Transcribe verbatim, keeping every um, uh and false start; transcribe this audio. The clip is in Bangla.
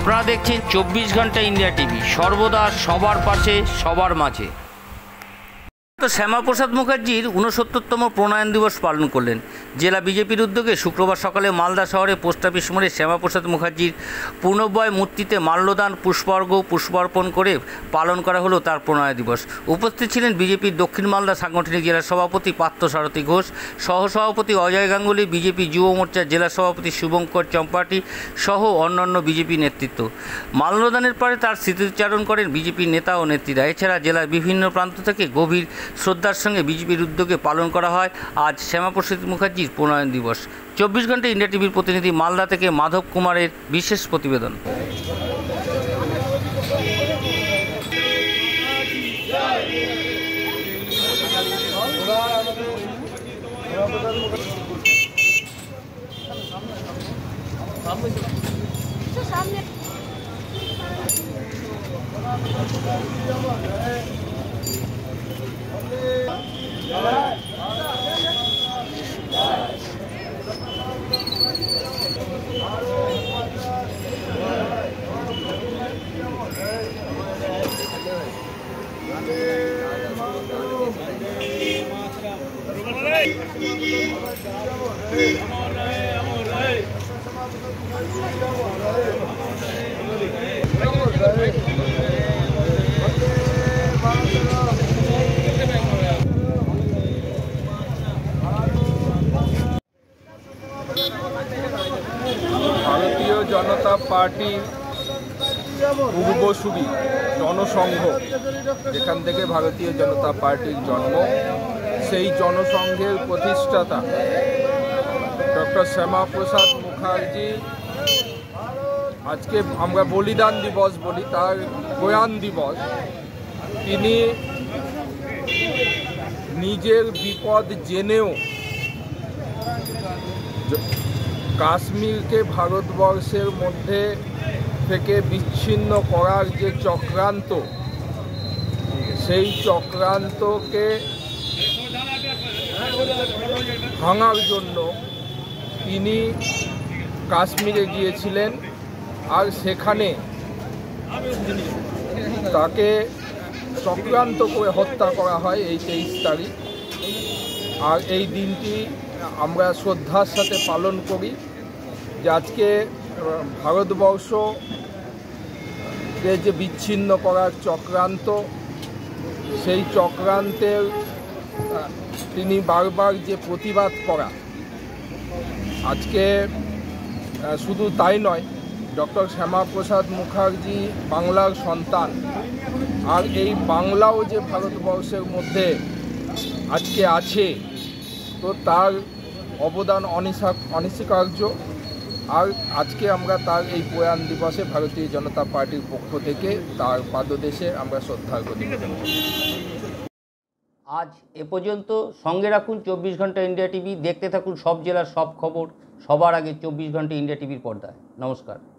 আপনারা দেখছেন চব্বিশ ঘন্টা ইন্ডিয়া টিভি, সর্বদা সবার পাশে সবার মাঝে। শ্যামাপ্রসাদ মুখার্জির ঊনসত্তরতম প্রণয়ন দিবস পালন করলেন জেলা বিজেপির উদ্যোগে। শুক্রবার সকালে মালদা শহরে পোস্ট অফিস মোড়ে শ্যামাপ্রসাদ মুখার্জির পূর্ণবয় মূর্তিতে মাল্যদান, পুষ্পার্ঘ্য পুষ্পার্পণ করে পালন করা হলো তার প্রণয় দিবস। উপস্থিত ছিলেন বিজেপির দক্ষিণ মালদা সাংগঠনিক জেলা সভাপতি পার্থসারথী ঘোষ, সহসভাপতি অজয় গাঙ্গুলি, বিজেপি যুব মোর্চার জেলা সভাপতি শুভঙ্কর চম্পাটি সহ অন্যান্য বিজেপি নেতৃত্ব। মাল্যদানের পরে তার স্মৃতিচারণ করেন বিজেপির নেতা ও নেত্রীরা। এছাড়া জেলার বিভিন্ন প্রান্ত থেকে গভীর শ্রদ্ধার সঙ্গে বিজেপির উদ্যোগে পালন করা হয় আজ শ্যামাপ্রসাদ মুখার্জির প্রণয়ন দিবস। চব্বিশ ঘন্টা ইন্ডিয়া টিভির প্রতিনিধি মালদা থেকে মাধব কুমারের বিশেষ প্রতিবেদন। ভারতীয় জনতা পার্টি পূর্বসূরি জনসংঘ, যেখান থেকে ভারতীয় জনতা পার্টির জন্ম, সেই জনসংঘের প্রতিষ্ঠাতা ডক্টর শ্যামাপ্রসাদ মুখার্জি আজকে আমরা বলিদান দিবস বলি, তার প্রয়াণ দিবস। তিনি নিজের বিপদ জেনেও কাশ্মীরকে ভারতবর্ষের মধ্যে থেকে বিচ্ছিন্ন করার যে চক্রান্ত, সেই চক্রান্তকে ভাঙার জন্য তিনি কাশ্মীরে গিয়েছিলেন। আর সেখানে তাকে চক্রান্ত করে হত্যা করা হয় এই তেইশ তারিখ। আর এই দিনটি আমরা শ্রদ্ধার সাথে পালন করি যে আজকে ভারতবর্ষকে যে বিচ্ছিন্ন করার চক্রান্ত, সেই চক্রান্তের তিনি বারবার যে প্রতিবাদ করা, আজকে শুধু তাই নয়, ডক্টর শ্যামাপ্রসাদ মুখার্জি বাংলার সন্তান। আর এই বাংলাও যে ভারতবর্ষের মধ্যে আজকে আছে, তো তার অবদান অনস্বীকার্য। আর আজকে আমরা তার এই প্রয়াণ দিবসে ভারতীয় জনতা পার্টির পক্ষ থেকে তার পাদদেশে আমরা শ্রদ্ধার্ঘ্য নিবেদন করি। আজ এ পর্যন্ত। সঙ্গে রাখুন চব্বিশ ঘন্টা ইন্ডিয়া টিভি। দেখতে থাকুন সব জেলার সব খবর সবার আগে চব্বিশ ঘন্টা ইন্ডিয়া টিভির পর্দায়। নমস্কার।